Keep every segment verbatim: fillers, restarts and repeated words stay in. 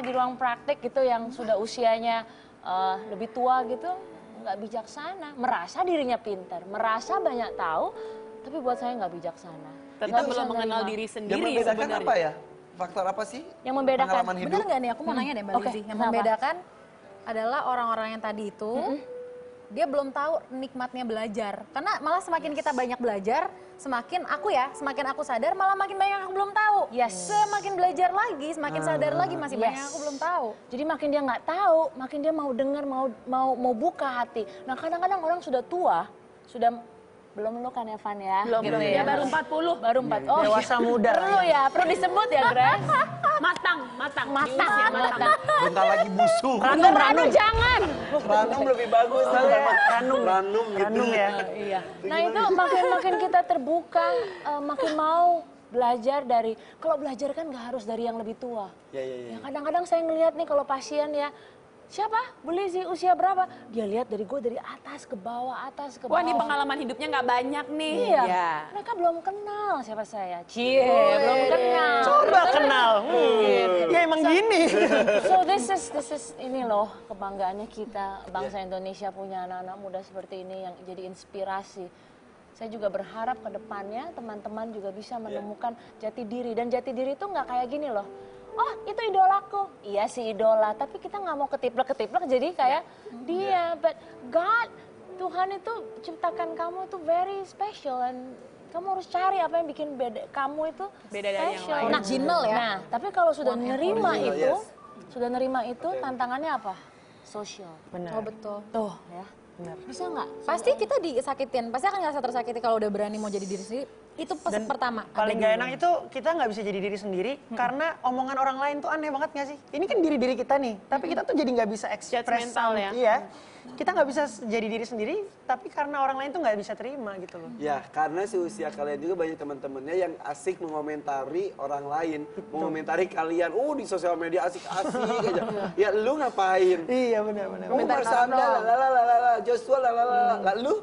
di ruang praktik gitu yang sudah usianya uh, lebih tua gitu, nggak bijaksana. Merasa dirinya pintar, merasa banyak tahu, tapi buat saya nggak bijaksana. Tetap belum mengenal diri sendiri. Yang membedakan apa ya? Faktor apa sih? Yang membedakan. Bener nggak nih? Aku mau nanya deh Mbak Okay. Lizzy. Yang membedakan adalah orang-orang yang tadi itu, mm-hmm. dia belum tahu nikmatnya belajar. Karena malah semakin yes. kita banyak belajar, semakin aku ya, semakin aku sadar, malah makin banyak yang aku belum tahu. Yes. Semakin belajar lagi, semakin uh, sadar lagi, masih yes. banyak yang aku belum tahu. Jadi makin dia nggak tahu, makin dia mau dengar, mau mau mau buka hati. Nah kadang-kadang orang sudah tua, sudah belum lu kan ya Van ya? Belum, gitu belum. ya. Dia baru empat puluh. Baru empat puluh. Oh, dewasa muda. Perlu ya, perlu disebut ya Grace. Matang, matang. Matang, ya, matang. Bentar lagi busuk. Ranum, ranum, jangan. Ranum lebih bagus. Ranum, ranum gitu. ranum ya. Iya. Nah itu makin-makin kita terbuka, uh, makin mau belajar dari, kalau belajar kan nggak harus dari yang lebih tua. Ya, ya, ya. Ya kadang-kadang saya ngelihat nih kalau pasien ya, siapa? Beli sih usia berapa? Dia lihat dari gue dari atas ke bawah, atas ke bawah. Wah, ini pengalaman hidupnya nggak banyak nih. Iya. Ya. Mereka belum kenal siapa saya. Cie, belum kenal. Coba kenal. Hmm. Ya emang so, gini. So this is this is ini loh kebanggaannya kita bangsa Indonesia punya anak-anak muda seperti ini yang jadi inspirasi. Saya juga berharap ke depannya teman-teman juga bisa menemukan jati diri. Dan jati diri itu nggak kayak gini loh. Oh itu idolaku, iya sih idola, tapi kita nggak mau ketiplek-ketiplek jadi kayak yeah. dia. Yeah. But God, Tuhan itu ciptakan kamu itu very special and kamu harus cari apa yang bikin beda kamu itu beda dari yang lain. Original ya. Nah, tapi kalau sudah nerima original, itu, yes. sudah nerima itu tantangannya apa? Sosial. Benar. Oh betul. Tuh ya. Benar. Bisa nggak? Pasti kita disakitin, pasti akan ngerasa tersakiti kalau udah berani mau jadi diri sendiri. Itu pesan pertama. Paling gak enak itu kita nggak bisa jadi diri sendiri hmm. karena omongan orang lain tuh aneh banget nggak sih? Ini kan diri-diri kita nih, tapi kita tuh jadi nggak bisa ekspres mental ya. Iya. Kita nggak bisa jadi diri sendiri, tapi karena orang lain tuh nggak bisa terima gitu loh. Ya, karena seusia kalian juga banyak teman-temannya yang asik mengomentari orang lain, mengomentari kalian. Oh di sosial media asik-asik aja. Ya lu ngapain? Iya benar-benar. Kamu bersanda, lalalala, Joshua, lalalala, lu?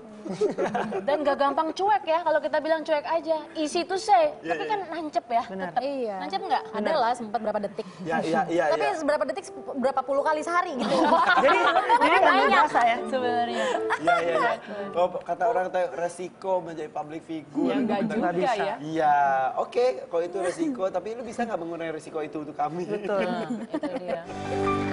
Dan gak gampang cuek ya, kalau kita bilang cuek aja, easy to say, yeah, tapi yeah. kan nancep ya, tetap. Iya. Nancep nggak? Ada lah sempat berapa detik. Ya, iya, iya. Tapi ya. berapa detik, berapa puluh kali sehari gitu. jadi jadi nggak berasa ya sebenarnya. Iya, iya, iya. Oh, kata orang tuh resiko menjadi public figure. Ya enggak juga bisa. ya. Iya, oke, okay, kalau itu resiko, tapi lu bisa nggak mengurangi resiko itu untuk kami? Betul. Nah, itu dia.